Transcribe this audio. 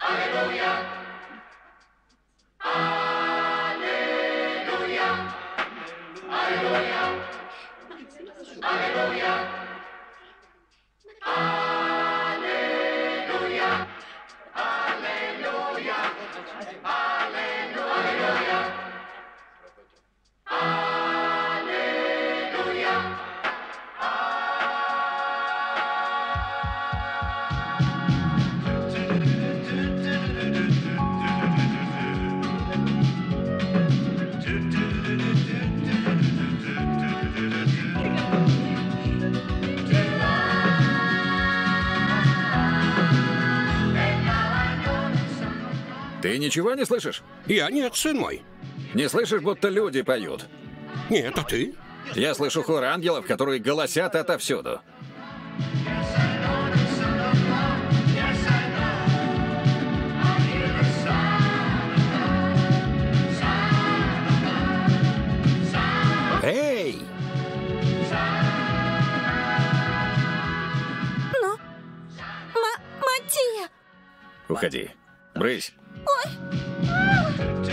Ты ничего не слышишь? Я нет, сын мой. Не слышишь, будто люди поют? Нет, а ты? Я слышу хор ангелов, которые голосят отовсюду. Эй! Ну? Матия! Уходи. Брысь. Ой!